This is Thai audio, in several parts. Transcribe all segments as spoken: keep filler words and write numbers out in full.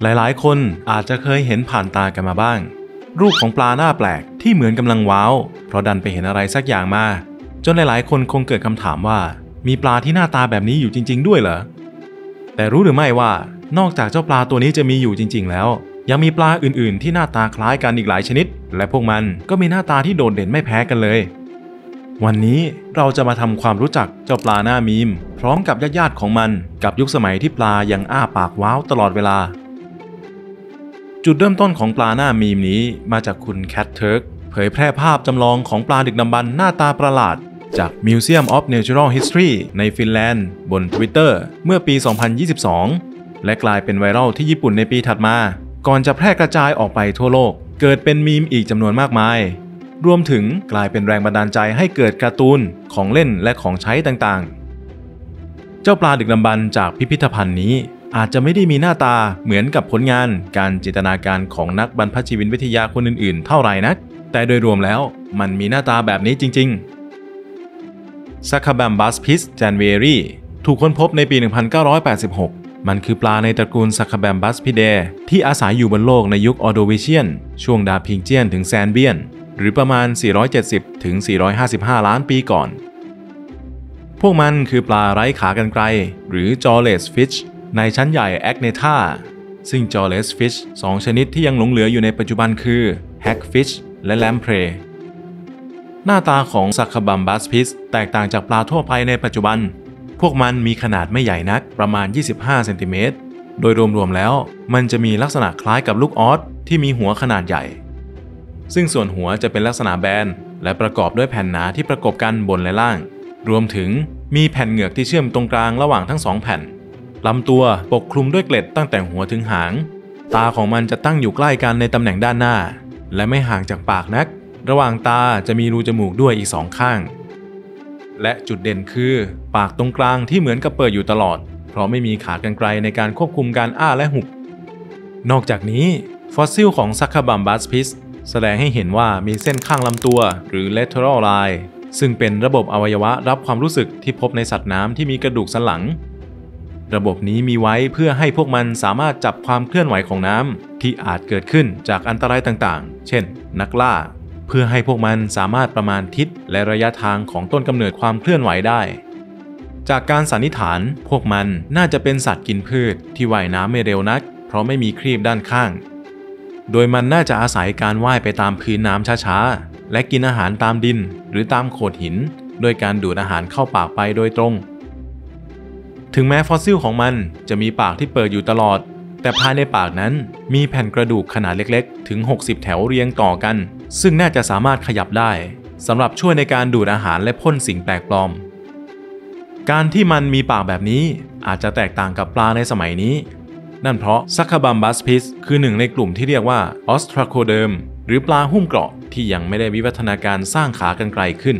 หลายๆคนอาจจะเคยเห็นผ่านตากันมาบ้างรูปของปลาหน้าแปลกที่เหมือนกำลังว้าวเพราะดันไปเห็นอะไรสักอย่างมาจนหลายๆคนคงเกิดคำถามว่ามีปลาที่หน้าตาแบบนี้อยู่จริงๆด้วยเหรอแต่รู้หรือไม่ว่านอกจากเจ้าปลาตัวนี้จะมีอยู่จริงๆแล้วยังมีปลาอื่นๆที่หน้าตาคล้ายกันอีกหลายชนิดและพวกมันก็มีหน้าตาที่โดดเด่นไม่แพ้กันเลยวันนี้เราจะมาทำความรู้จักเจ้าปลาหน้ามีมพร้อมกับญาติๆของมันกับยุคสมัยที่ปลายังอ้าปากว้าวตลอดเวลาจุดเริ่มต้นของปลาหน้ามีมนี้มาจากคุณแคทเทิร์กเผยแพร่ภาพจำลองของปลาดึกดำบรรพ์หน้าตาประหลาดจาก Museum of Natural History ในฟินแลนด์บน Twitter เมื่อปี สองพันยี่สิบสอง และกลายเป็นไวรัลที่ญี่ปุ่นในปีถัดมาก่อนจะแพร่กระจายออกไปทั่วโลกเกิดเป็นมีมอีกจำนวนมากมายรวมถึงกลายเป็นแรงบันดาลใจให้เกิดการ์ตูนของเล่นและของใช้ต่างๆเจ้าปลาดึกดำบรรพ์จากพิพิธภัณฑ์นี้อาจจะไม่ได้มีหน้าตาเหมือนกับผลงานการจินตนาการของนักบรรพชีวินวิทยาคนอื่นๆเท่าไหร่นักแต่โดยรวมแล้วมันมีหน้าตาแบบนี้จริงๆ Sacabambus pis janvieri ถูกค้นพบในปี หนึ่งพันเก้าร้อยแปดสิบหก มันคือปลาในตระกูล Sacabambus pidae ที่อาศัยอยู่บนโลกในยุคออโดวิเชียนช่วงดาพิงเจียนถึงแซนเบียนหรือประมาณ สี่ร้อยเจ็ดสิบถึงสี่ร้อยห้าสิบห้า ล้านปีก่อนพวกมันคือปลาไร้ขากรรไกรหรือ jawless fish ในชั้นใหญ่ Agnatha ซึ่ง jawless fish สองชนิดที่ยังหลงเหลืออยู่ในปัจจุบันคือ hagfish และ lamprey หน้าตาของ Sacabambus pis แตกต่างจากปลาทั่วไปในปัจจุบันพวกมันมีขนาดไม่ใหญ่นักประมาณยี่สิบห้าเซนติเมตรโดยรวมๆแล้วมันจะมีลักษณะคล้ายกับลูกออสที่มีหัวขนาดใหญ่ซึ่งส่วนหัวจะเป็นลักษณะแบนและประกอบด้วยแผ่นหนาที่ประกบกันบนและล่างรวมถึงมีแผ่นเหงือกที่เชื่อมตรงกลางระหว่างทั้งสองแผ่นลำตัวปกคลุมด้วยเกล็ดตั้งแต่หัวถึงหางตาของมันจะตั้งอยู่ใกล้กันในตำแหน่งด้านหน้าและไม่ห่างจากปากนักระหว่างตาจะมีรูจมูกด้วยอีกสองข้างและจุดเด่นคือปากตรงกลางที่เหมือนกับเปิดอยู่ตลอดเพราะไม่มีขากรรไกรในการควบคุมการอ้าและหุบนอกจากนี้ฟอสซิลของ Sacabambus pis แสดงให้เห็นว่ามีเส้นข้างลำตัวหรือ lateral line ซึ่งเป็นระบบอวัยวะรับความรู้สึกที่พบในสัตว์น้ำที่มีกระดูกสันหลังระบบนี้มีไว้เพื่อให้พวกมันสามารถจับความเคลื่อนไหวของน้ำที่อาจเกิดขึ้นจากอันตรายต่างๆเช่นนักล่าเพื่อให้พวกมันสามารถประมาณทิศและระยะทางของต้นกำเนิดความเคลื่อนไหวได้จากการสันนิษฐานพวกมันน่าจะเป็นสัตว์กินพืชที่ว่ายน้ำไม่เร็วนักเพราะไม่มีครีบด้านข้างโดยมันน่าจะอาศัยการว่ายไปตามพื้นน้ำช้าๆและกินอาหารตามดินหรือตามโขดหินโดยการดูดอาหารเข้าปากไปโดยตรงถึงแม้ฟอสซิลของมันจะมีปากที่เปิดอยู่ตลอดแต่ภายในปากนั้นมีแผ่นกระดูกขนาดเล็กๆถึงหกสิบแถวเรียงต่อกันซึ่งน่าจะสามารถขยับได้สำหรับช่วยในการดูดอาหารและพ่นสิ่งแปลกปลอมการที่มันมีปากแบบนี้อาจจะแตกต่างกับปลาในสมัยนี้นั่นเพราะ Sacabambus pis คือหนึ่งในกลุ่มที่เรียกว่า Ostracoderm หรือปลาหุ้มเกราะที่ยังไม่ได้วิวัฒนาการสร้างขากรรไกรขึ้น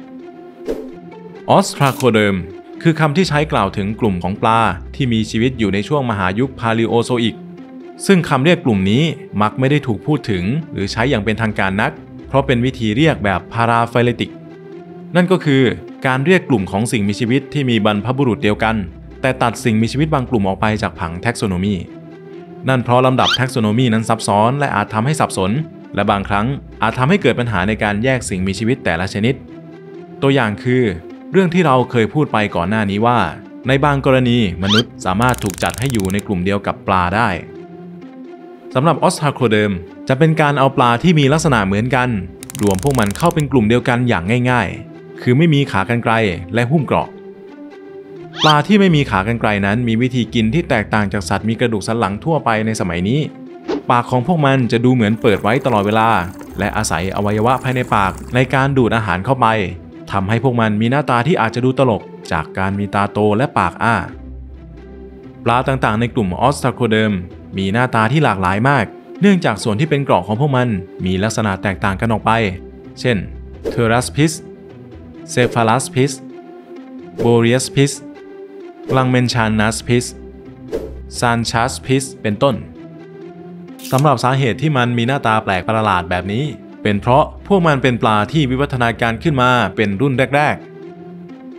Ostracoderm คือคำที่ใช้กล่าวถึงกลุ่มของปลาที่มีชีวิตอยู่ในช่วงมหายุค Paleozoic ซึ่งคำเรียกกลุ่มนี้มักไม่ได้ถูกพูดถึงหรือใช้อย่างเป็นทางการนักเพราะเป็นวิธีเรียกแบบ Paraphyletic นั่นก็คือการเรียกกลุ่มของสิ่งมีชีวิตที่มีบรรพบุรุษเดียวกันแต่ตัดสิ่งมีชีวิตบางกลุ่มออกไปจากผังแท็กโซโนมีนั่นเพราะลำดับแท็กโซโนมีนั้นซับซ้อนและอาจทำให้สับสนและบางครั้งอาจทำให้เกิดปัญหาในการแยกสิ่งมีชีวิตแต่ละชนิดตัวอย่างคือเรื่องที่เราเคยพูดไปก่อนหน้านี้ว่าในบางกรณีมนุษย์สามารถถูกจัดให้อยู่ในกลุ่มเดียวกับปลาได้สำหรับ Ostracoderm จะเป็นการเอาปลาที่มีลักษณะเหมือนกันรวมพวกมันเข้าเป็นกลุ่มเดียวกันอย่างง่ายๆคือไม่มีขากรรไกรและหุ้มเกราะปลาที่ไม่มีขากรรไกรนั้นมีวิธีกินที่แตกต่างจากสัตว์มีกระดูกสันหลังทั่วไปในสมัยนี้ปากของพวกมันจะดูเหมือนเปิดไว้ตลอดเวลาและอาศัยอวัยวะภายในปากในการดูดอาหารเข้าไปทำให้พวกมันมีหน้าตาที่อาจจะดูตลกจากการมีตาโตและปากอ้าปลาต่างๆในกลุ่ม Ostracoderm มีหน้าตาที่หลากหลายมากเนื่องจากส่วนที่เป็นเกราะของพวกมันมีลักษณะแตกต่างกันออกไปเช่น Pteris pis Cephalus pis Boreas pis Langmenschanus pis Sanchas pis เป็นต้นสำหรับสาเหตุที่มันมีหน้าตาแปลกประหลาดแบบนี้เป็นเพราะพวกมันเป็นปลาที่วิวัฒนาการขึ้นมาเป็นรุ่นแรกๆ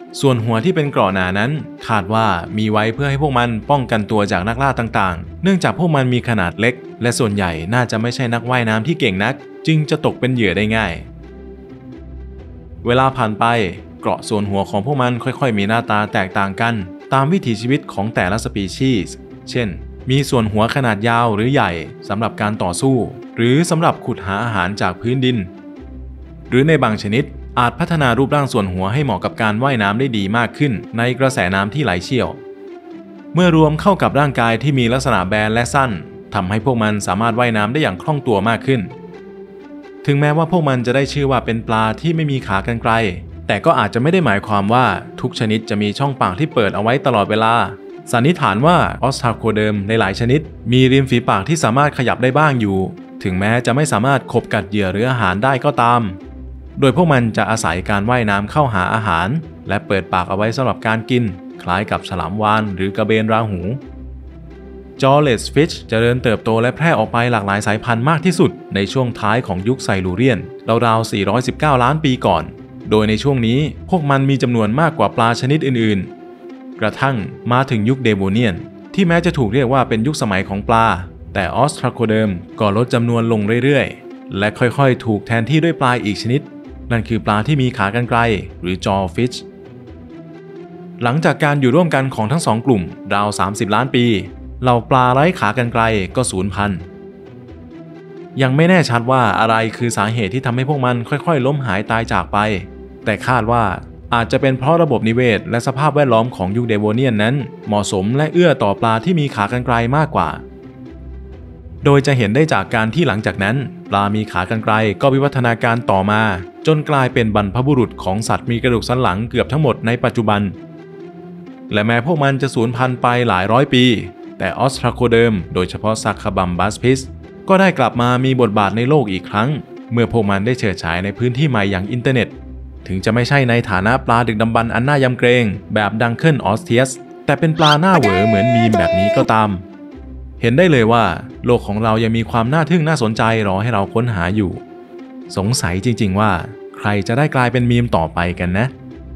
ส่วนหัวที่เป็นเกราะหนานั้นคาดว่ามีไว้เพื่อให้พวกมันป้องกันตัวจากนักล่าต่างๆเนื่องจากพวกมันมีขนาดเล็กและส่วนใหญ่น่าจะไม่ใช่นักว่ายน้ำที่เก่งนักจึงจะตกเป็นเหยื่อได้ง่ายเวลาผ่านไปเกราะส่วนหัวของพวกมันค่อยๆมีหน้าตาแตกต่างกันตามวิถีชีวิตของแต่ละสปีชีส์เช่นมีส่วนหัวขนาดยาวหรือใหญ่สำหรับการต่อสู้หรือสำหรับขุดหาอาหารจากพื้นดินหรือในบางชนิดอาจพัฒนารูปร่างส่วนหัวให้เหมาะกับการว่ายน้ำได้ดีมากขึ้นในกระแสน้ำที่ไหลเชี่ยวเมื่อรวมเข้ากับร่างกายที่มีลักษณะแบนและสั้นทำให้พวกมันสามารถว่ายน้ำได้อย่างคล่องตัวมากขึ้นถึงแม้ว่าพวกมันจะได้ชื่อว่าเป็นปลาที่ไม่มีขากรรไกรแต่ก็อาจจะไม่ได้หมายความว่าทุกชนิดจะมีช่องปากที่เปิดเอาไว้ตลอดเวลาสันนิษฐานว่าออสทราโคเดิมในหลายชนิดมีริมฝีปากที่สามารถขยับได้บ้างอยู่ถึงแม้จะไม่สามารถขบกัดเหยื่อหรืออาหารได้ก็ตามโดยพวกมันจะอาศัยการว่ายน้ำเข้าหาอาหารและเปิดปากเอาไว้สำหรับการกินคล้ายกับฉลามวาฬหรือกระเบนราหูจอเลสฟิชเจริญเติบโตและแพร่ออกไปหลากหลายสายพันธุ์มากที่สุดในช่วงท้ายของยุคไซลูเรียนราวๆสี่ร้อยสิบเก้าล้านปีก่อนโดยในช่วงนี้พวกมันมีจำนวนมากกว่าปลาชนิดอื่นๆกระทั่งมาถึงยุคเดโวเนียนที่แม้จะถูกเรียกว่าเป็นยุคสมัยของปลาแต่ออสทราโคเดิมก็ลดจำนวนลงเรื่อยๆและค่อยๆถูกแทนที่ด้วยปลาอีกชนิดนั่นคือปลาที่มีขากรรไกรหรือจอฟิชหลังจากการอยู่ร่วมกันของทั้งสองกลุ่มราวสามสิบล้านปีเหล่าปลาไร้ขากรรไกรก็สูญพันธุ์ยังไม่แน่ชัดว่าอะไรคือสาเหตุที่ทำให้พวกมันค่อยๆล้มหายตายจากไปแต่คาดว่าอาจจะเป็นเพราะระบบนิเวศและสภาพแวดล้อมของยุคเดโวเนียนนั้นเหมาะสมและเอื้อต่อปลาที่มีขากรรไกรมากกว่าโดยจะเห็นได้จากการที่หลังจากนั้นปลามีขากรรไกรก็วิวัฒนาการต่อมาจนกลายเป็นบรรพบุรุษของสัตว์มีกระดูกสันหลังเกือบทั้งหมดในปัจจุบันและแม้พวกมันจะสูญพันธุ์ไปหลายร้อยปีแต่ออสทราโคเดิมโดยเฉพาะซักคาบัมบัสพิสก็ได้กลับมามีบทบาทในโลกอีกครั้งเมื่อพวกมันได้เฉิดฉายในพื้นที่ใหม่อย่างอินเทอร์เน็ตถึงจะไม่ใช่ในฐานะปลาดึกดำบรรพ์อันน่ายำเกรงแบบดังเคิลออสเทียสแต่เป็นปลาหน้าเหวอเหมือนมีมแบบนี้ก็ตามเห็นได้เลยว่าโลกของเรายังมีความน่าทึ่งน่าสนใจรอให้เราค้นหาอยู่สงสัยจริงๆว่าใครจะได้กลายเป็นมีมต่อไปกันนะ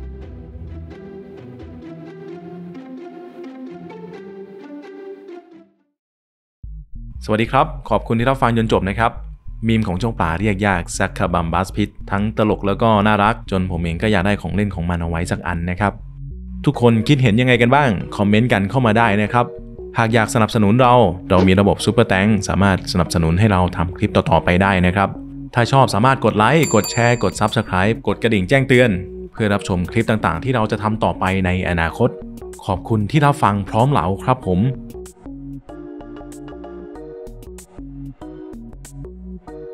สวัสดีครับขอบคุณที่รับฟังจนจบนะครับมีมของช่องป่าเรียกยากซักคาบัมบัสพิททั้งตลกแล้วก็น่ารักจนผมเองก็อยากได้ของเล่นของมันเอาไว้สักอันนะครับทุกคนคิดเห็นยังไงกันบ้างคอมเมนต์กันเข้ามาได้นะครับหากอยากสนับสนุนเราเรามีระบบซุปเปอร์แตงสามารถสนับสนุนให้เราทำคลิปต่อๆไปได้นะครับถ้าชอบสามารถกดไลค์กดแชร์กด ซับสไครบ์ กดกระดิ่งแจ้งเตือนเพื่อรับชมคลิปต่างๆที่เราจะทำต่อไปในอนาคตขอบคุณที่รับฟังพร้อมเหลาครับผม